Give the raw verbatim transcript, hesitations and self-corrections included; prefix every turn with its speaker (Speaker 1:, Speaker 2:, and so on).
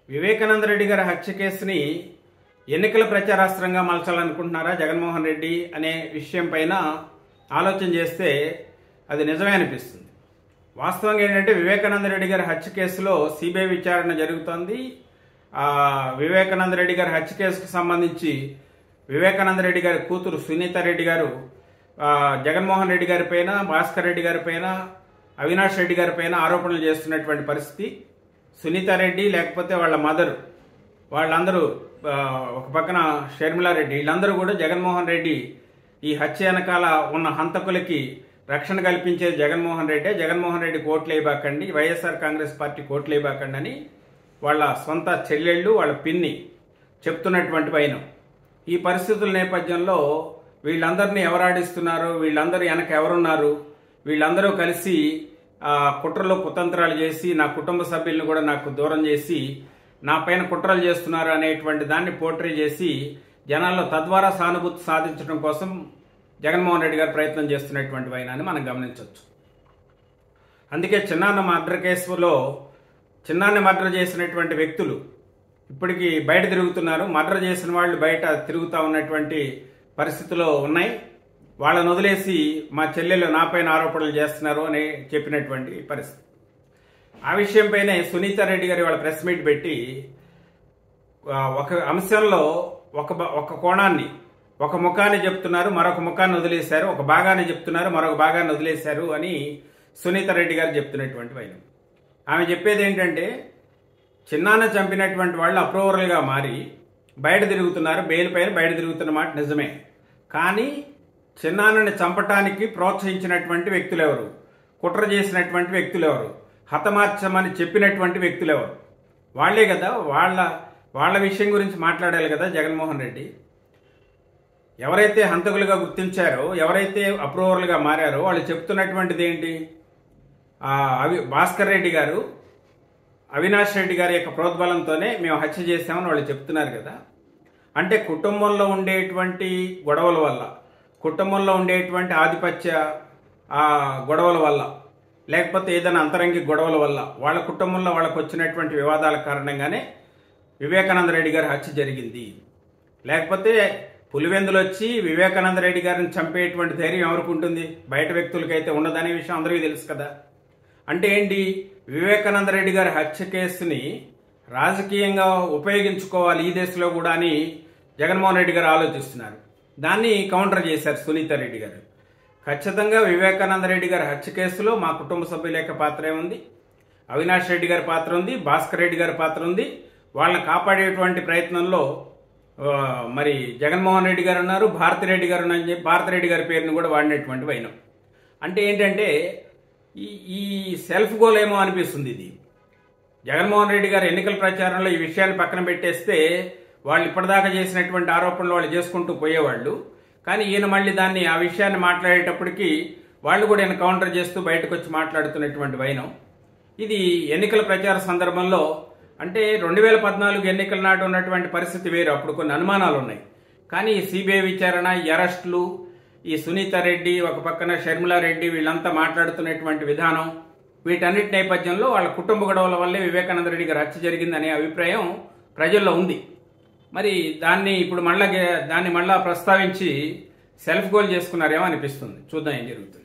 Speaker 1: వివేకానంద రెడ్డి గారి హత్య కేసుని ఎన్నికల ప్రచారాస్త్రంగా మలచాలనుకుంటున్నారా జగన్మోహన్ రెడ్డి అనే విషయం పైన ఆలోచన చేస్తే అది నిజమే అనిపిస్తుంది. వాస్తవంగా ఏంటంటే వివేకానంద రెడ్డి గారి హత్య కేసులో సిబిఐ విచారణ జరుగుతోంది. ఆ వివేకానంద రెడ్డి గారి హత్య కేసుకు సంబంధించి వివేకానంద రెడ్డి గారి కూతురు సునీత రెడ్డి గారు జగన్మోహన్ రెడ్డి గారి పైన, భాస్కర్ రెడ్డి గారి పైన, అవినాష్ రెడ్డి గారి పైన ఆరోపణలు చేస్తున్నటువంటి పరిస్థితి. సునీత రెడ్డి లేకపోతే వాళ్ళ మదర్, వాళ్ళందరూ ఒక పక్కన షర్మిలారెడ్డి, వీళ్ళందరూ కూడా జగన్మోహన్ రెడ్డి ఈ హత్య వెనకాల ఉన్న హంతకులకి రక్షణ కల్పించేది జగన్మోహన్ రెడ్డి, జగన్మోహన్ రెడ్డి కోట్లు వేయబాకండి, వైఎస్ఆర్ కాంగ్రెస్ పార్టీ కోట్లు వేయబాకండి అని వాళ్ళ సొంత చెల్లెళ్ళు, వాళ్ళ పిన్ని చెప్తున్నటువంటి వైనం. ఈ పరిస్థితుల నేపథ్యంలో వీళ్ళందరినీ ఎవరాడిస్తున్నారు, వీళ్ళందరూ వెనక ఎవరున్నారు, వీళ్ళందరూ కలిసి కుట్రలో కుతంత్రాలు చేసి నా కుటుంబ సభ్యులను కూడా నాకు దూరం చేసి నా పైన కుట్రలు చేస్తున్నారు అనేటువంటి దాన్ని పోర్ట్రీ చేసి జనాల్లో తద్వారా సానుభూతి సాధించడం కోసం జగన్మోహన్ రెడ్డి గారు ప్రయత్నం చేస్తున్నటువంటి వైనాన్ని మనం గమనించవచ్చు. అందుకే చిన్నాన్న మర్డర్ కేసులో చిన్నాన్ని మర్డర్ చేసినటువంటి వ్యక్తులు ఇప్పటికీ బయట తిరుగుతున్నారు. మర్డర్ చేసిన వాళ్ళు బయట తిరుగుతూ ఉన్నటువంటి పరిస్థితుల్లో ఉన్నాయి. వాళ్ళని వదిలేసి మా చెల్లెలు నాపైన ఆరోపణలు చేస్తున్నారు అని చెప్పినటువంటి పరిస్థితి. ఆ విషయంపైనే సునీత రెడ్డి గారి వాళ్ళ ప్రెస్ మీట్ పెట్టి ఒక అంశంలో ఒక ఒక కోణాన్ని, ఒక ముఖాన్ని చెప్తున్నారు, మరొక ముఖాన్ని వదిలేశారు, ఒక భాగాన్ని చెప్తున్నారు, మరొక భాగాన్ని వదిలేశారు అని సునీత రెడ్డి గారు చెప్తున్నటువంటి వైనం. ఆమె చెప్పేది ఏంటంటే చిన్నాన్న చంపినటువంటి వాళ్ళు అప్రూవర్లుగా మారి బయట తిరుగుతున్నారు, బెయిల్ పైన బయట తిరుగుతున్న మాట నిజమే. కానీ చిన్నాన్నని చంపటానికి ప్రోత్సహించినటువంటి వ్యక్తులు ఎవరు, కుట్ర చేసినటువంటి వ్యక్తులు ఎవరు, హతమార్చమని చెప్పినటువంటి వ్యక్తులు ఎవరు? వాళ్లే కదా. వాళ్ళ వాళ్ళ విషయం గురించి మాట్లాడాలి కదా జగన్మోహన్ రెడ్డి. ఎవరైతే హంతకులుగా గుర్తించారో, ఎవరైతే అప్రూవర్లుగా మారారో వాళ్ళు చెప్తున్నటువంటిది ఏంటి? అవి భాస్కర్ రెడ్డి గారు, అవినాష్ రెడ్డి గారి యొక్క ప్రోద్బలంతోనే మేము హత్య చేశామని వాళ్ళు చెప్తున్నారు కదా. అంటే కుటుంబంలో ఉండేటువంటి గొడవల వల్ల, కుటుంబంలో ఉండేటువంటి ఆధిపత్య గొడవల వల్ల, లేకపోతే ఏదైనా అంతరంగి గొడవల వల్ల, వాళ్ళ కుటుంబంలో వాళ్ళకు వచ్చినటువంటి వివాదాల కారణంగానే వివేకానంద రెడ్డి గారి హత్య జరిగింది. లేకపోతే పులివెందులు వచ్చి వివేకానంద రెడ్డి గారిని చంపేటువంటి ధైర్యం ఎవరికి ఉంటుంది? బయట వ్యక్తులకైతే ఉండదనే విషయం అందరికీ తెలుసు కదా. అంటే ఏంటి? వివేకానంద రెడ్డి గారి హత్య కేసుని రాజకీయంగా ఉపయోగించుకోవాలి ఈ దేశంలో కూడా అని జగన్మోహన్ రెడ్డి గారు ఆలోచిస్తున్నారు. దాన్ని కౌంటర్ చేశారు సునీత రెడ్డి గారు. ఖచ్చితంగా వివేకానంద రెడ్డి గారి హత్య కేసులో మా కుటుంబ సభ్యుల యొక్క పాత్ర ఏముంది, అవినాష్ రెడ్డి గారి పాత్ర ఉంది, భాస్కర్ రెడ్డి గారి పాత్ర ఉంది. వాళ్ళని కాపాడేటువంటి ప్రయత్నంలో మరి జగన్మోహన్ రెడ్డి గారు ఉన్నారు, భారతిరెడ్డి గారు అని చెప్పి భారతిరెడ్డి గారి పేరుని కూడా వాడినటువంటి వైనం. అంటే ఏంటంటే ఈ ఈ సెల్ఫ్ గోల్ ఏమో అనిపిస్తుంది. ఇది జగన్మోహన్ రెడ్డి గారు ఎన్నికల ప్రచారంలో ఈ విషయాన్ని పక్కన పెట్టేస్తే వాళ్ళు ఇప్పటిదాకా చేసినటువంటి ఆరోపణలు వాళ్ళు చేసుకుంటూ పోయేవాళ్ళు. కానీ ఈయన మళ్ళీ దాన్ని ఆ విషయాన్ని మాట్లాడేటప్పటికీ వాళ్ళు కూడా ఈయన కౌంటర్ చేస్తూ బయటకు వచ్చి మాట్లాడుతున్నటువంటి వైనం. ఇది ఎన్నికల ప్రచార సందర్భంలో అంటే రెండు వేల పద్నాలుగు ఎన్నికల నాటి ఉన్నటువంటి పరిస్థితి వేరు. అప్పుడు కొన్ని అనుమానాలు ఉన్నాయి. కానీ ఈ సిబిఐ విచారణ, ఈ అరెస్టులు, ఈ సునీత రెడ్డి, ఒక పక్కన షర్మిలారెడ్డి, వీళ్ళంతా మాట్లాడుతున్నటువంటి విధానం, వీటన్నిటి నేపథ్యంలో వాళ్ళ కుటుంబ గొడవల వల్లే వివేకానంద రెడ్డి గారి హత్య జరిగిందనే అభిప్రాయం ప్రజల్లో ఉంది. మరి దాన్ని ఇప్పుడు మళ్ళా దాన్ని మళ్ళా ప్రస్తావించి సెల్ఫ్ గోల్ చేసుకున్నారేమో అనిపిస్తుంది. చూద్దాం ఏం జరుగుతుంది.